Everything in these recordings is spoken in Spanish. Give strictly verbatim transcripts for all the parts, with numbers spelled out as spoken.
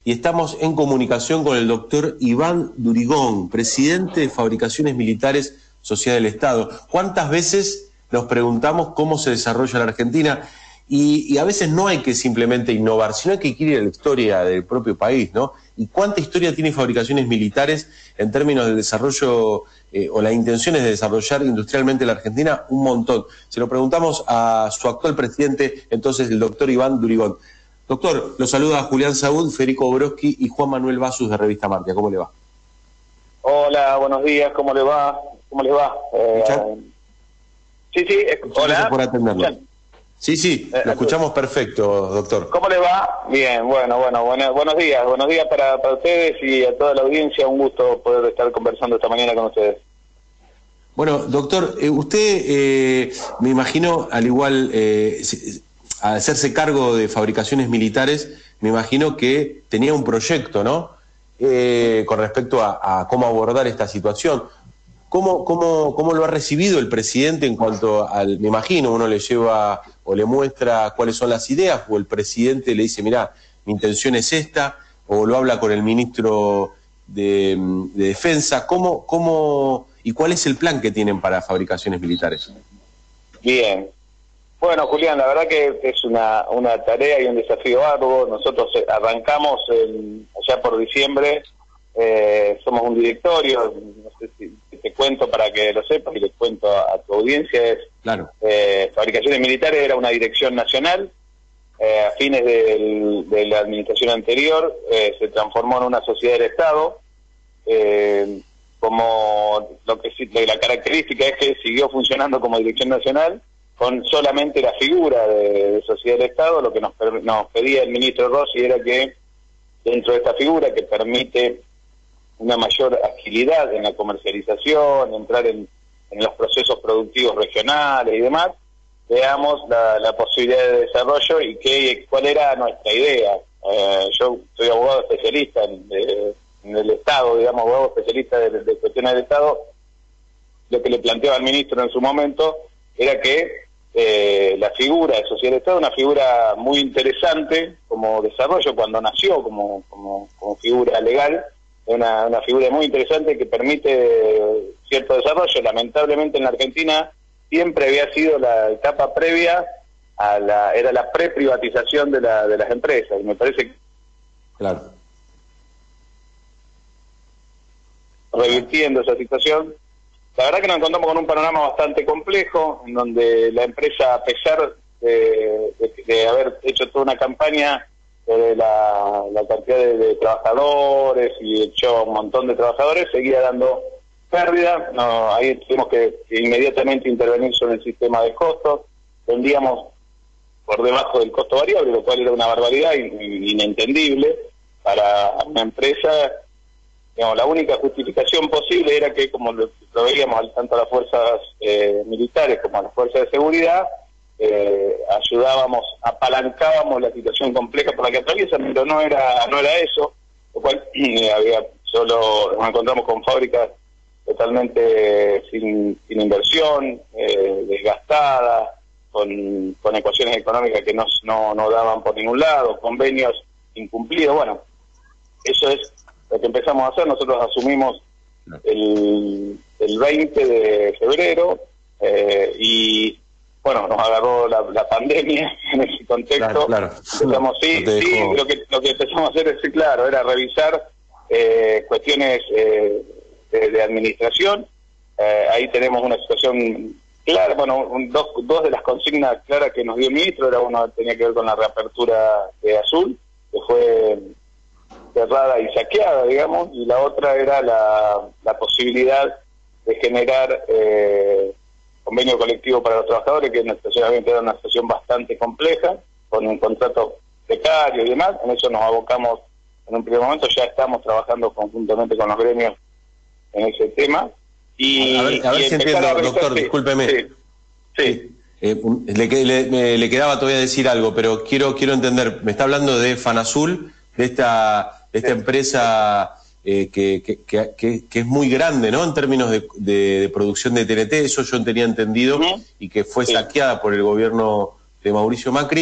y estamos en comunicación con el doctor Iván Durigón, presidente de Fabricaciones Militares Sociedad del Estado. ¿Cuántas veces nos preguntamos cómo se desarrolla la Argentina? Y, y a veces no hay que simplemente innovar, sino hay que ir a la historia del propio país, ¿no? ¿Y cuánta historia tiene Fabricaciones Militares en términos del desarrollo eh, o las intenciones de desarrollar industrialmente la Argentina? Un montón. Se lo preguntamos a su actual presidente, entonces, el doctor Iván Durigón. Doctor, lo saluda Julián Saúd, Federico Boroski y Juan Manuel Basus de Revista Martia. ¿Cómo le va? Hola, buenos días, ¿cómo le va? ¿Cómo les va? Eh, sí, sí, eh, Muchas hola. gracias por atendernos. Sí, sí, Eh, lo escuchamos perfecto, doctor. ¿Cómo le va? Bien, bueno, bueno, bueno buenos días, buenos días para, para ustedes y a toda la audiencia, un gusto poder estar conversando esta mañana con ustedes. Bueno, doctor, eh, usted, eh, me imagino, al igual, eh, al hacerse cargo de Fabricaciones Militares, me imagino que tenía un proyecto, ¿no? Eh, con respecto a, a cómo abordar esta situación. ¿Cómo, cómo, ¿Cómo lo ha recibido el presidente en cuanto al, me imagino, uno le lleva o le muestra cuáles son las ideas, o el presidente le dice, mirá, mi intención es esta, o lo habla con el ministro de, de Defensa? ¿Cómo, cómo, y cuál es el plan que tienen para Fabricaciones Militares? Bien. Bueno, Julián, la verdad que es una, una tarea y un desafío arduo. Nosotros arrancamos el, allá por diciembre, eh, somos un directorio, no sé si te cuento para que lo sepas y les cuento a, a tu audiencia, es claro. eh, Fabricaciones Militares era una dirección nacional, eh, a fines del, de la administración anterior eh, se transformó en una sociedad del Estado, eh, como lo que sí, la característica es que siguió funcionando como dirección nacional, con solamente la figura de, de sociedad del Estado. Lo que nos, nos pedía el ministro Rossi era que dentro de esta figura que permite una mayor agilidad en la comercialización, entrar en, en los procesos productivos regionales y demás, veamos la, la posibilidad de desarrollo y qué, cuál era nuestra idea. Eh, yo soy abogado especialista en, de, en el Estado, digamos, abogado especialista de, de cuestiones del Estado. Lo que le planteaba al ministro en su momento era que eh, la figura de sociedad del Estado, una figura muy interesante como desarrollo cuando nació como, como, como figura legal, una, una figura muy interesante que permite cierto desarrollo. Lamentablemente en la Argentina siempre había sido la etapa previa a la, era la preprivatización de, la, de las empresas, y me parece que claro, revirtiendo esa situación. La verdad que nos encontramos con un panorama bastante complejo, en donde la empresa, a pesar de, de, de haber hecho toda una campaña de la, la cantidad de, de trabajadores y echó un montón de trabajadores, seguía dando pérdida. No, ahí tuvimos que, que inmediatamente intervenir sobre el sistema de costos. Vendíamos por debajo del costo variable, lo cual era una barbaridad inentendible para una empresa. Digamos, la única justificación posible era que, como lo, lo veíamos tanto a las fuerzas eh, militares como a las fuerzas de seguridad, eh, ayudábamos, apalancábamos la situación compleja por la que atraviesan, pero no era no era eso, lo cual eh, había solo nos encontramos con fábricas totalmente sin, sin inversión, eh, desgastadas, con, con ecuaciones económicas que no, no, no daban por ningún lado, convenios incumplidos. Bueno, eso es lo que empezamos a hacer. Nosotros asumimos el, el veinte de febrero eh, y bueno, nos agarró la, la pandemia en ese contexto. Claro, claro. Empezamos, sí, no sí, lo que, lo que empezamos a hacer es, sí, claro, era revisar eh, cuestiones eh, de, de administración. Eh, ahí tenemos una situación clara, bueno, un, dos, dos de las consignas claras que nos dio el ministro, era uno tenía que ver con la reapertura de Azul, que fue cerrada y saqueada, digamos, y la otra era la, la posibilidad de generar eh, convenio colectivo para los trabajadores, que en la situación era una situación bastante compleja, con un contrato precario y demás. En eso nos abocamos en un primer momento, ya estamos trabajando conjuntamente con los gremios en ese tema. Y, a ver, a ver y si entiendo, revisar, doctor, sí, discúlpeme. Sí, sí. Eh, le, le, le quedaba todavía decir algo, pero quiero quiero entender, me está hablando de Fanazul, de esta, de esta sí. empresa eh, que, que, que, que es muy grande, ¿no?, en términos de, de, de producción de T N T, eso yo tenía entendido, uh-huh. y que fue sí. saqueada por el gobierno de Mauricio Macri.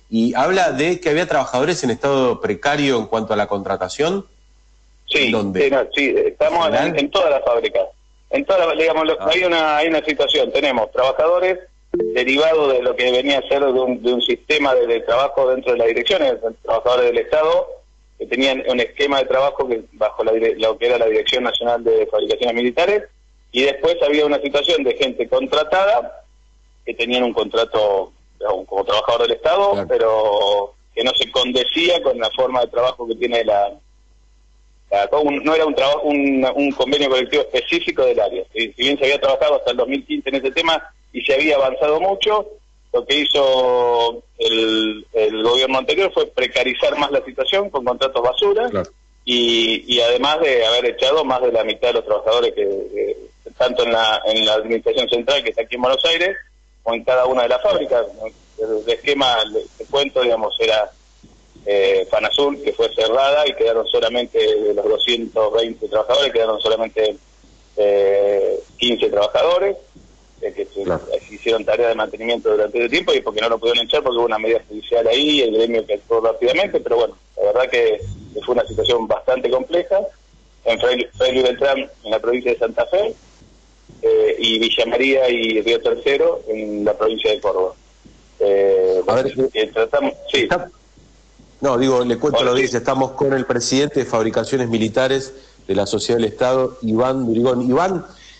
y habla de que había trabajadores en estado precario en cuanto a la contratación. Sí, ¿Dónde? Sí, no, sí, estamos en, en todas las fábricas. En todas las, digamos, ah. hay una hay una situación, tenemos trabajadores derivados de lo que venía a ser de un, de un sistema de, de trabajo dentro de las direcciones, trabajadores del Estado, que tenían un esquema de trabajo que bajo la, lo que era la Dirección Nacional de Fabricaciones Militares, y después había una situación de gente contratada, que tenían un contrato digamos, como trabajador del Estado, claro. pero que no se condecía con la forma de trabajo que tiene la... la un, no era un, trabajo, un, un convenio colectivo específico del área. Si, si bien se había trabajado hasta el dos mil quince en ese tema y se había avanzado mucho, lo que hizo el, el gobierno anterior fue precarizar más la situación con contratos basura, claro. y, y además de haber echado más de la mitad de los trabajadores que, que tanto en la, en la administración central que está aquí en Buenos Aires o en cada una de las fábricas. El, el esquema, te cuento, digamos, era eh, Fanazul, que fue cerrada y quedaron solamente de los doscientos veinte trabajadores, quedaron solamente eh, quince trabajadores eh, que claro. se, hicieron tareas de mantenimiento durante ese tiempo, y porque no lo pudieron echar porque hubo una medida judicial ahí, el gremio que actuó rápidamente, pero bueno, la verdad que, que fue una situación bastante compleja. En Fray Luis Beltrán, en la provincia de Santa Fe, eh, y Villa María y Río Tercero en la provincia de Córdoba. Eh, a ver, eh, tratamos, sí. Está, no, digo, le cuento Hola, lo que sí. dice, estamos con el presidente de Fabricaciones Militares de la Sociedad del Estado, Iván Durigón. Iván,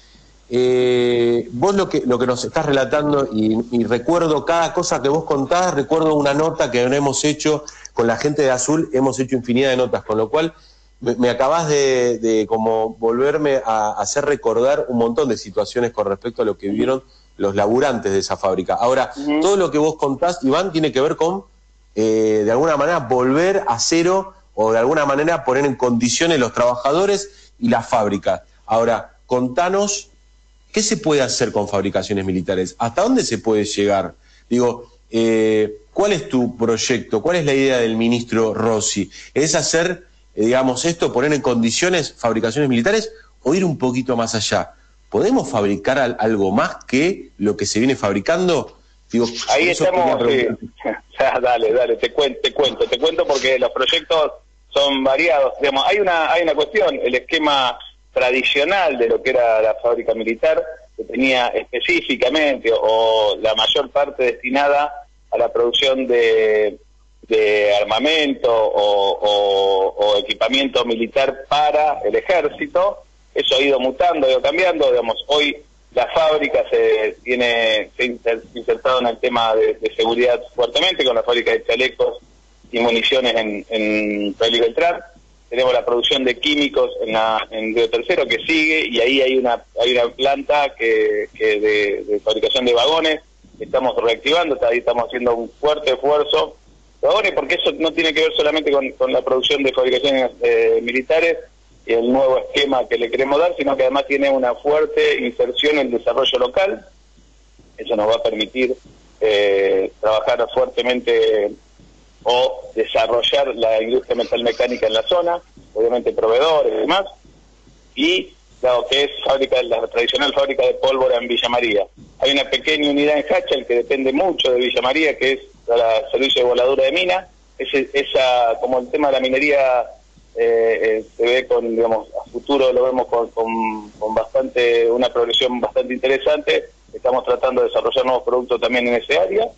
eh, vos lo que lo que nos estás relatando, y, y recuerdo cada cosa que vos contás, recuerdo una nota que hemos hecho con la gente de Azul, hemos hecho infinidad de notas, con lo cual me, me acabás de, de como volverme a, a hacer recordar un montón de situaciones con respecto a lo que vivieron los laburantes de esa fábrica. Ahora, uh-huh. todo lo que vos contás, Iván, tiene que ver con, eh, de alguna manera, volver a cero, o de alguna manera poner en condiciones los trabajadores y la fábrica. Ahora, contanos, ¿qué se puede hacer con Fabricaciones Militares? ¿Hasta dónde se puede llegar? Digo, eh, ¿cuál es tu proyecto? ¿Cuál es la idea del ministro Rossi? ¿Es hacer, eh, digamos, esto, poner en condiciones Fabricaciones Militares, o ir un poquito más allá? ¿Podemos fabricar al, algo más que lo que se viene fabricando? Digo, ahí estamos, sí. dale, dale, te cuento, te cuento, te cuento porque los proyectos son variados. Digamos, hay una, hay una cuestión, el esquema tradicional de lo que era la fábrica militar, que tenía específicamente o, o la mayor parte destinada a la producción de, de armamento o, o, o equipamiento militar para el ejército. Eso ha ido mutando, ha ido cambiando. Digamos, hoy la fábrica se tiene se ha insertado en el tema de, de seguridad fuertemente, con la fábrica de chalecos y municiones en, en Fray Luis Beltrán. Tenemos la producción de químicos en, la, en Río Tercero, que sigue, y ahí hay una hay una planta que, que de, de fabricación de vagones que estamos reactivando. Ahí estamos haciendo un fuerte esfuerzo de vagones, porque eso no tiene que ver solamente con, con la producción de fabricaciones eh, militares y el nuevo esquema que le queremos dar, sino que además tiene una fuerte inserción en el desarrollo local. Eso nos va a permitir eh, trabajar fuertemente o desarrollar la industria metalmecánica en la zona, obviamente proveedores y demás, y lo que es fábrica, la tradicional fábrica de pólvora en Villa María. Hay una pequeña unidad en Hachal que depende mucho de Villa María, que es el servicio de voladura de mina. Ese, esa, como el tema de la minería eh, eh, se ve con, digamos, a futuro lo vemos con, con, con bastante, una progresión bastante interesante. Estamos tratando de desarrollar nuevos productos también en ese área.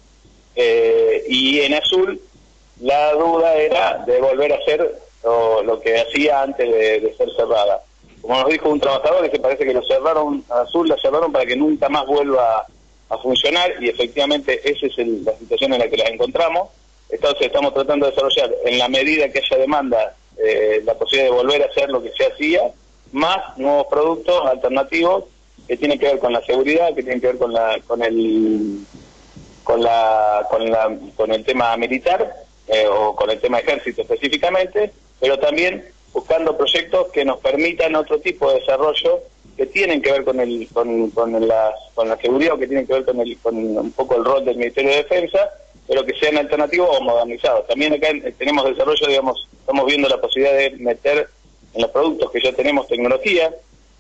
Eh, y en Azul, la duda era de volver a hacer lo, lo que hacía antes de, de ser cerrada. Como nos dijo un trabajador, que se parece que lo cerraron, Azul la cerraron para que nunca más vuelva a, a funcionar, y efectivamente esa es el, la situación en la que la encontramos. Entonces estamos tratando de desarrollar, en la medida que haya demanda, eh, la posibilidad de volver a hacer lo que se hacía, más nuevos productos alternativos que tienen que ver con la seguridad, que tienen que ver con la con el con la con la con el tema militar, eh, o con el tema ejército específicamente, pero también buscando proyectos que nos permitan otro tipo de desarrollo que tienen que ver con el con, con la con la seguridad, o que tienen que ver con el con un poco el rol del Ministerio de Defensa, pero que sean alternativos o modernizados. También acá tenemos desarrollo, digamos, estamos viendo la posibilidad de meter en los productos que ya tenemos tecnología,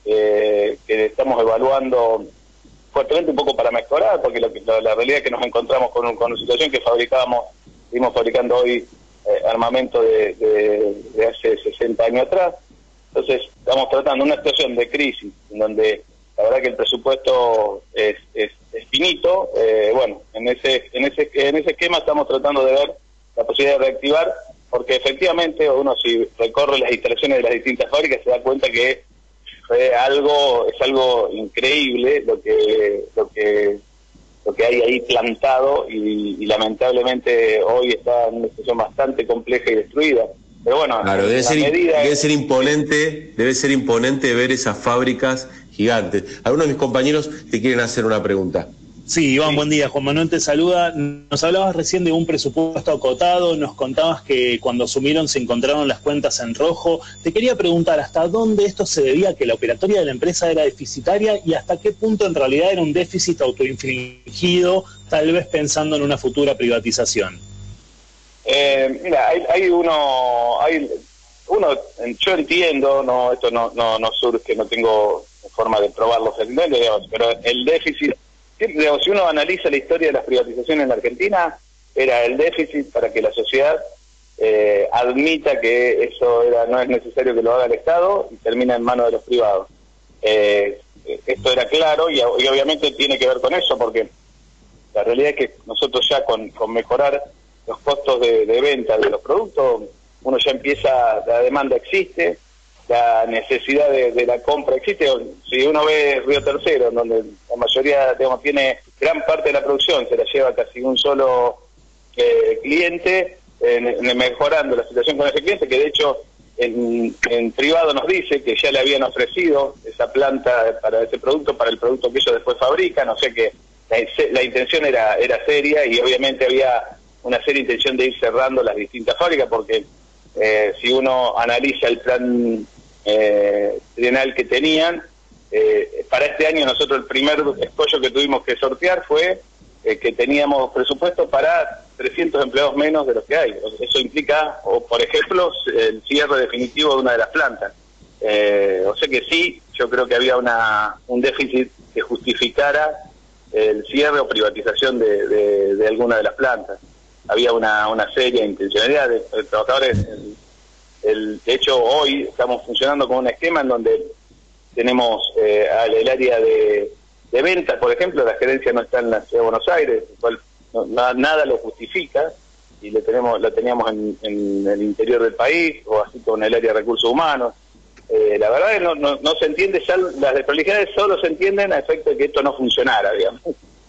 eh, que estamos evaluando fuertemente un poco para mejorar, porque lo que, la, la realidad es que nos encontramos con, con una situación que fabricábamos seguimos fabricando hoy eh, armamento de, de, de hace sesenta años atrás. Entonces estamos tratando una situación de crisis en donde la verdad que el presupuesto es, es, es finito. Eh, bueno, en ese, en ese en ese esquema estamos tratando de ver la posibilidad de reactivar, porque efectivamente uno si recorre las instalaciones de las distintas fábricas se da cuenta que fue algo, es algo increíble lo que lo que lo que hay ahí plantado y, y lamentablemente hoy está en una situación bastante compleja y destruida. Pero bueno, claro, debe ser, medida debe es, ser imponente, debe ser imponente ver esas fábricas gigantes. Algunos de mis compañeros te quieren hacer una pregunta. Sí, Iván, sí. Buen día. Juan Manuel te saluda. Nos hablabas recién de un presupuesto acotado, nos contabas que cuando asumieron se encontraron las cuentas en rojo. Te quería preguntar hasta dónde esto se debía a que la operatoria de la empresa era deficitaria y hasta qué punto en realidad era un déficit autoinfligido, tal vez pensando en una futura privatización. Eh, mira, hay, hay uno, hay uno, yo entiendo, no, esto no, no, no surge, no tengo forma de probarlo, pero el déficit, digamos, si uno analiza la historia de las privatizaciones en la Argentina, era el déficit para que la sociedad eh, admita que eso era, no es necesario que lo haga el Estado y termina en manos de los privados. Eh, esto era claro y, y obviamente tiene que ver con eso, porque la realidad es que nosotros ya con, con mejorar los costos de, de venta de los productos, uno ya empieza, la demanda existe, la necesidad de, de la compra existe. Si uno ve Río Tercero, donde la mayoría, digamos, tiene gran parte de la producción, se la lleva casi un solo eh, cliente, eh, mejorando la situación con ese cliente, que de hecho en, en privado nos dice que ya le habían ofrecido esa planta para ese producto, para el producto que ellos después fabrican, o sea que la, la intención era, era seria y obviamente había una seria intención de ir cerrando las distintas fábricas, porque eh, si uno analiza el plan eh, trienal que tenían, eh, para este año nosotros el primer escollo que tuvimos que sortear fue eh, que teníamos presupuesto para trescientos empleados menos de los que hay. Eso implica, o por ejemplo, el cierre definitivo de una de las plantas. Eh, o sea que sí, yo creo que había una un déficit que justificara el cierre o privatización de, de, de alguna de las plantas. Había una, una seria intencionalidad de, de trabajadores. El, el, de hecho, hoy estamos funcionando con un esquema en donde tenemos eh, al el área de, de ventas, por ejemplo, la gerencia no está en la ciudad de Buenos Aires, lo cual no, nada, nada lo justifica, y lo tenemos lo teníamos en, en el interior del país, o así con el área de recursos humanos. Eh, la verdad es que no, no, no se entiende, ya las desprolijidades solo se entienden a efecto de que esto no funcionara, digamos.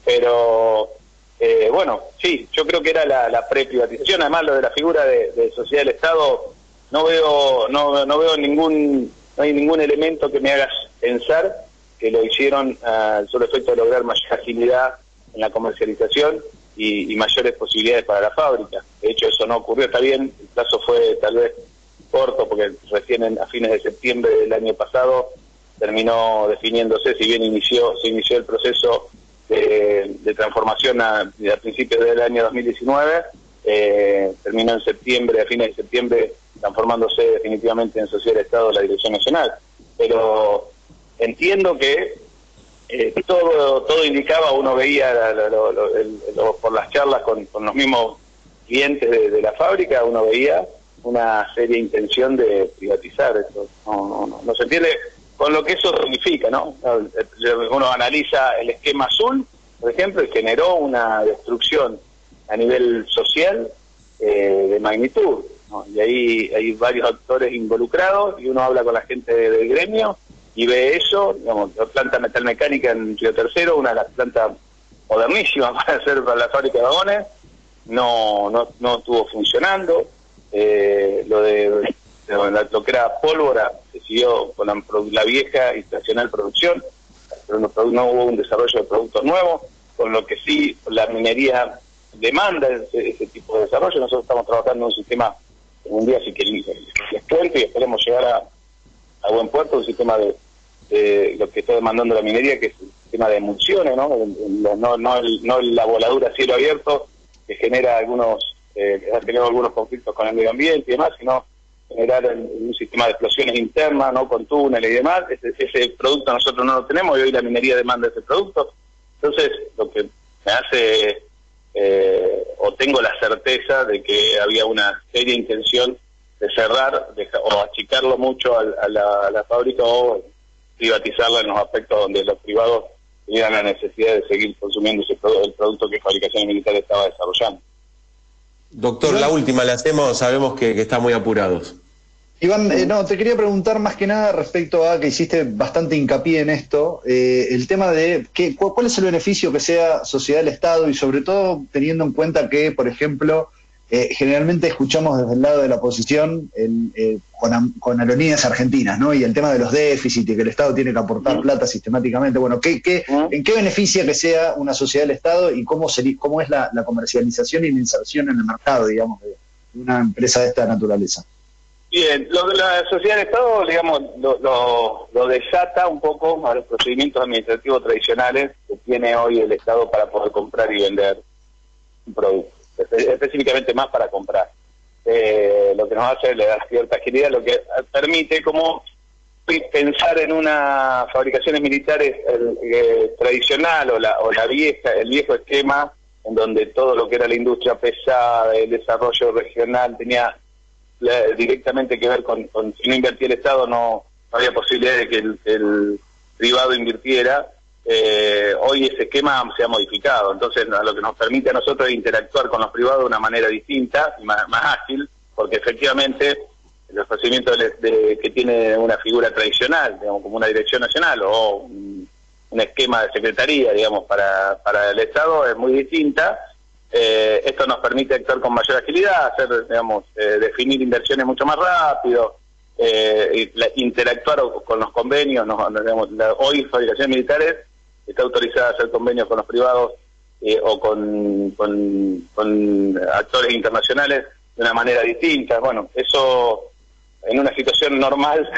Pero... Eh, bueno, sí, yo creo que era la, la pre-privatización. Además, lo de la figura de, de sociedad del Estado, no veo no no veo ningún no hay ningún elemento que me haga pensar que lo hicieron al uh, solo efecto de lograr mayor agilidad en la comercialización y, y mayores posibilidades para la fábrica. De hecho, eso no ocurrió. Está bien, el plazo fue tal vez corto, porque recién en, a fines de septiembre del año pasado terminó definiéndose, si bien inició se inició el proceso De, de transformación a, a principios del año dos mil diecinueve, eh, terminó en septiembre, a fines de septiembre, transformándose definitivamente en Sociedad del Estado la Dirección Nacional. Pero entiendo que eh, todo todo indicaba, uno veía la, la, lo, lo, el, lo, por las charlas con, con los mismos clientes de, de la fábrica, uno veía una seria intención de privatizar esto. No, no, no, no se entiende con lo que eso significa, ¿no? Uno analiza el esquema azul, por ejemplo, y generó una destrucción a nivel social eh, de magnitud, ¿no? Y ahí hay varios actores involucrados, y uno habla con la gente del gremio y ve eso, digamos, la planta metalmecánica en Río Tercero, una de las plantas modernísimas para hacer para la fábrica de vagones, no, no, no estuvo funcionando. Eh, lo de lo que era pólvora se siguió con la, la vieja y tradicional producción, pero no, no hubo un desarrollo de productos nuevos, con lo que sí la minería demanda ese, ese tipo de desarrollo. Nosotros estamos trabajando en un sistema, un día sí que les cuento y esperemos llegar a, a buen puerto, un sistema de, de lo que está demandando la minería, que es el sistema de emulsiones, ¿no? No, no, el, no la voladura a cielo abierto que genera algunos, eh, que ha generado algunos conflictos con el medio ambiente y demás, sino generar un sistema de explosiones internas, ¿no? Con túneles y demás. Ese, ese producto nosotros no lo tenemos y hoy la minería demanda ese producto. Entonces, lo que me hace eh, o tengo la certeza de que había una seria intención de cerrar de, o achicarlo mucho a, a, la, a la fábrica o privatizarla en los aspectos donde los privados tenían la necesidad de seguir consumiendo ese produ el producto que Fabricaciones Militares estaba desarrollando. Doctor, la última la hacemos, sabemos que, que están muy apurados. Iván, eh, no, te quería preguntar más que nada respecto a que hiciste bastante hincapié en esto, eh, el tema de qué, cu cuál es el beneficio que sea sociedad del Estado y sobre todo teniendo en cuenta que, por ejemplo, eh, generalmente escuchamos desde el lado de la oposición el, eh, con, con aerolíneas argentinas, ¿no? Y el tema de los déficits y que el Estado tiene que aportar plata sistemáticamente. Bueno, ¿qué, qué, ¿en qué beneficia que sea una sociedad del Estado y cómo, sería, cómo es la, la comercialización y la inserción en el mercado, digamos, de una empresa de esta naturaleza? Bien, lo de la sociedad del Estado, digamos, lo, lo, lo desata un poco a los procedimientos administrativos tradicionales que tiene hoy el Estado para poder comprar y vender un producto, específicamente más para comprar. Eh, lo que nos hace le da cierta agilidad, lo que permite como pensar en una fabricaciones militares el, eh, tradicional o la, o la vieja, el viejo esquema en donde todo lo que era la industria pesada, el desarrollo regional tenía La, directamente que ver con, con si no invertía el Estado no, no había posibilidad de que el, el privado invirtiera. Eh, hoy ese esquema se ha modificado, entonces lo que nos permite a nosotros es interactuar con los privados de una manera distinta y más, más ágil, porque efectivamente el procedimiento de, de, que tiene una figura tradicional, digamos, como una dirección nacional o un, un esquema de secretaría, digamos, para, para el Estado es muy distinta. Eh, esto nos permite actuar con mayor agilidad, hacer, digamos, eh, definir inversiones mucho más rápido, eh, y la, interactuar con los convenios. Nos, digamos, la, hoy Fabricaciones Militares está autorizada a hacer convenios con los privados eh, o con, con, con actores internacionales de una manera distinta. Bueno, eso en una situación normal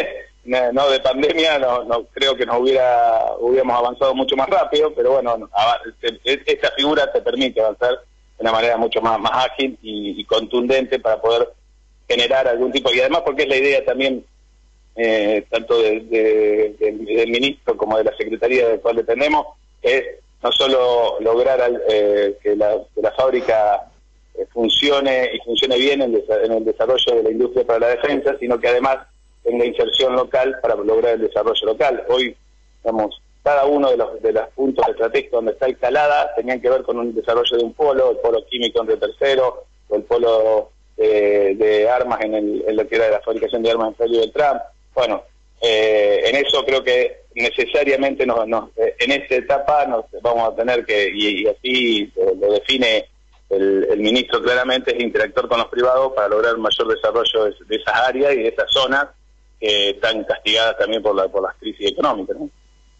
no de pandemia, no, no creo que nos hubiera hubiéramos avanzado mucho más rápido, pero bueno, esta figura te permite avanzar de una manera mucho más, más ágil y, y contundente para poder generar algún tipo, y además porque es la idea también eh, tanto de, de, de, del ministro como de la Secretaría del cual dependemos, es no solo lograr eh, que, la, que la fábrica eh, funcione y funcione bien en, en el desarrollo de la industria para la defensa, sino que además tenga inserción local para lograr el desarrollo local. Hoy, digamos, cada uno de los de los puntos estratégicos donde está instalada tenían que ver con un desarrollo de un polo, el polo químico en Río Tercero, o el polo de, de armas en, el, en lo que era de la fabricación de armas en Félix Beltrán. Bueno, eh, en eso creo que necesariamente nos, nos, en esta etapa nos vamos a tener que, y, y así lo, lo define el, el ministro claramente, es interactuar con los privados para lograr un mayor desarrollo de, de esas áreas y de esas zonas que están castigadas también por la por las crisis económicas, ¿no?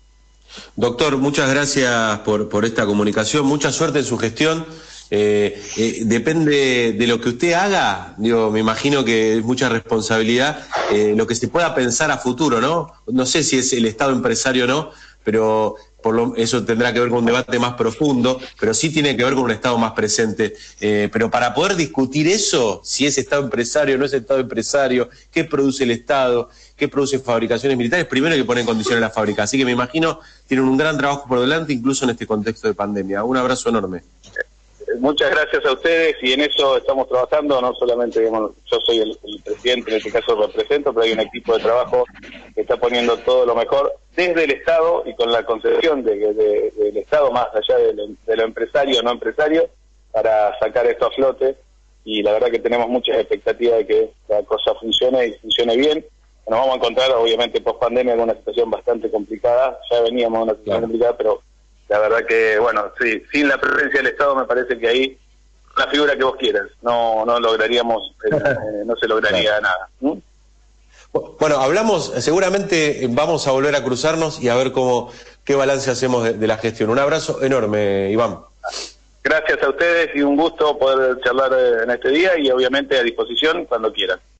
Doctor, muchas gracias por, por esta comunicación, mucha suerte en su gestión. Eh, eh, depende de lo que usted haga, digo, me imagino que es mucha responsabilidad, eh, lo que se pueda pensar a futuro, ¿no? No sé si es el Estado empresario o no, pero por lo, eso tendrá que ver con un debate más profundo, pero sí tiene que ver con un Estado más presente. Eh, pero para poder discutir eso, si es Estado empresario o no es Estado empresario, qué produce el Estado, qué produce Fabricaciones Militares, primero hay que poner en condiciones la fábrica. Así que me imagino tienen un gran trabajo por delante, incluso en este contexto de pandemia. Un abrazo enorme. Muchas gracias a ustedes y en eso estamos trabajando, no solamente, digamos, yo soy el, el presidente, en este caso represento, pero hay un equipo de trabajo que está poniendo todo lo mejor desde el Estado y con la concesión de, de, de, del Estado, más allá de lo, de lo empresario o no empresario, para sacar esto a flote, y la verdad que tenemos muchas expectativas de que la cosa funcione y funcione bien. Nos vamos a encontrar, obviamente, post pandemia en una situación bastante complicada, ya veníamos en una situación claro. complicada, pero la verdad que, bueno, sí, sin la presencia del Estado me parece que ahí, la figura que vos quieras, no no lograríamos, eh, no se lograría claro. nada. ¿Mm? Bueno, hablamos, seguramente vamos a volver a cruzarnos y a ver cómo qué balance hacemos de, de la gestión. Un abrazo enorme, Iván. Gracias a ustedes y un gusto poder charlar en este día y obviamente a disposición cuando quieran.